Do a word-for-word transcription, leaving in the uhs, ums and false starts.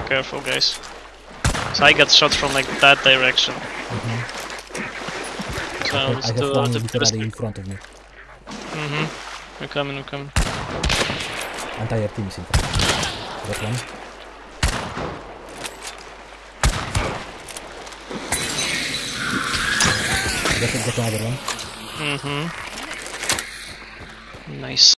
careful, guys. So I got shot from like that direction. Mm-hmm. So I, let's I do have one the literally in front of me. Mm-hmm. We're coming, we're coming. Entire team is in front of me. Got one. Got, got another one. Mm-hmm. Nice.